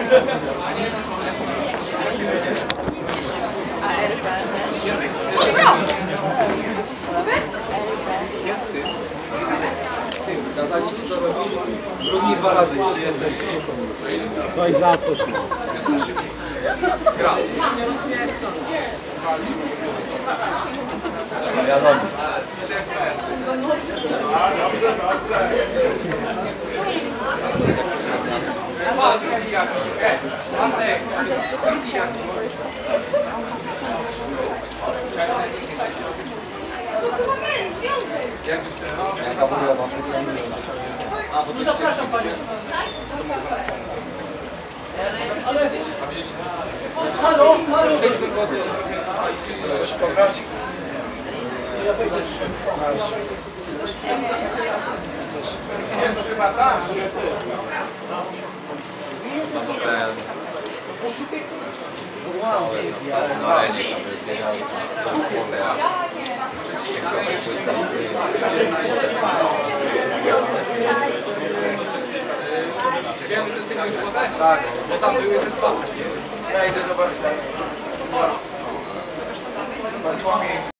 Kazaliśmy to robić drugi 2 razy, jeśli jesteś. Coś za to. Gra. Wiadomo. Jaka była wasza No zapraszam panią. Halo, halo. Coś pograć? Chyba tam. Chciałem ze tym już poznać? Tak, bo tam były te 2. Ja idę zobaczyć.